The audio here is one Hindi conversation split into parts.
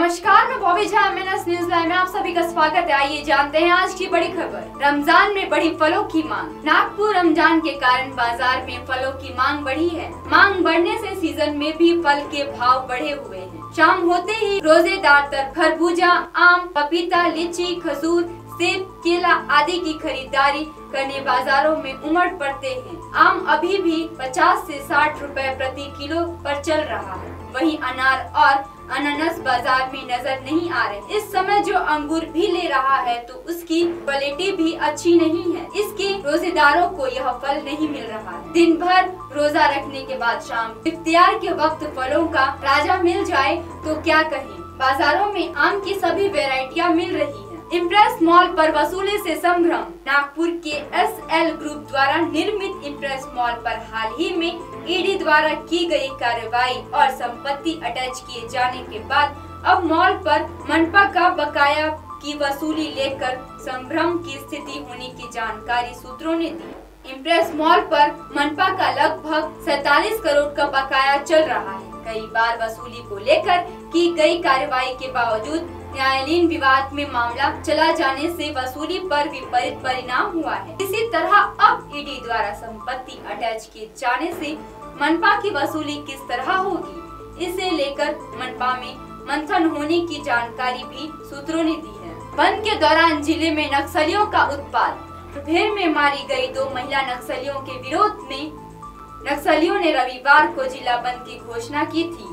नमस्कार, मैं Bobby Jha MNS news live में आप सभी का स्वागत है। आइए जानते हैं आज की बड़ी खबर। रमजान में बढ़ी फलों की मांग। नागपुर रमजान के कारण बाजार में फलों की मांग बढ़ी है। मांग बढ़ने से सीजन में भी फल के भाव बढ़े हुए हैं। शाम होते ही रोजेदार खरबूजा, आम, पपीता, लीची, खजूर, सेब, केला आदि की खरीदारी करने बाजारों में उमड़ पड़ते हैं। आम अभी भी 50 से 60 रुपए प्रति किलो पर चल रहा है। वहीं अनार और अनानास बाजार में नजर नहीं आ रहे। इस समय जो अंगूर भी ले रहा है तो उसकी क्वालिटी भी अच्छी नहीं है। इसके रोजेदारों को यह फल नहीं मिल रहा है। दिन भर रोजा रखने के बाद शाम इफ्तियार के वक्त फलों का राजा मिल जाए तो क्या कहें। बाजारों में आम की सभी वैरायटियां मिल रही है। इम्प्रेस मॉल पर वसूली से संभ्रम। नागपुर के SL ग्रुप द्वारा निर्मित इम्प्रेस मॉल पर हाल ही में ED द्वारा की गई कार्रवाई और संपत्ति अटैच किए जाने के बाद अब मॉल पर मनपा का बकाया की वसूली लेकर संभ्रम की स्थिति होने की जानकारी सूत्रों ने दी। इम्प्रेस मॉल पर मनपा का लगभग 47 करोड़ का बकाया चल रहा है। कई बार वसूली को लेकर की गई कार्रवाई के बावजूद न्यायालयीन विवाद में मामला चला जाने से वसूली पर विपरीत परिणाम हुआ है। इसी तरह अब ED द्वारा संपत्ति अटैच किए जाने से मनपा की वसूली किस तरह होगी, इसे लेकर मनपा में मंथन होने की जानकारी भी सूत्रों ने दी है। बंद के दौरान जिले में नक्सलियों का उत्पात। मुठभेड़ में मारी गई 2 महिला नक्सलियों के विरोध में नक्सलियों ने रविवार को जिला बंद की घोषणा की थी।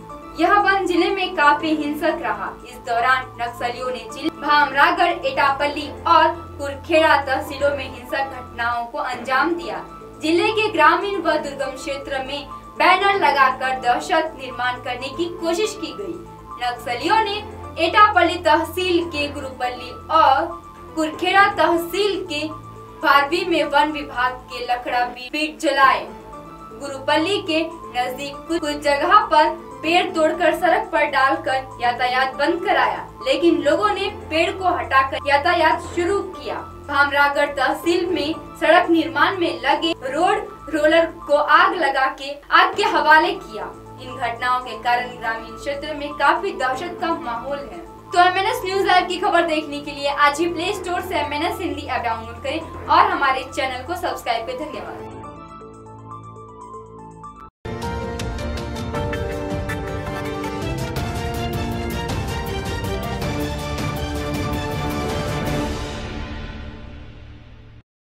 यह बंद जिले में काफी हिंसक रहा। इस दौरान नक्सलियों ने जिले भामरागढ़, एटापल्ली और कुरखेड़ा तहसीलों में हिंसक घटनाओं को अंजाम दिया। जिले के ग्रामीण व दुर्गम क्षेत्र में बैनर लगाकर दहशत निर्माण करने की कोशिश की गई। नक्सलियों ने एटापल्ली तहसील के गुरुपल्ली और कुरखेड़ा तहसील के फारवी में वन विभाग के लकड़ा बीट जलाए। गुरुपल्ली के नजदीक कुछ जगह पर पेड़ तोड़कर सड़क पर डालकर यातायात बंद कराया, लेकिन लोगों ने पेड़ को हटाकर यातायात शुरू किया। भामरागढ़ तहसील में सड़क निर्माण में लगे रोड रोलर को आग के हवाले किया। इन घटनाओं के कारण ग्रामीण क्षेत्र में काफी दहशत का माहौल है। तो MNS न्यूज लाइव की खबर देखने के लिए आज ही प्ले स्टोर से MNS हिंदी ऐप डाउनलोड करें और हमारे चैनल को सब्सक्राइब करें। धन्यवाद।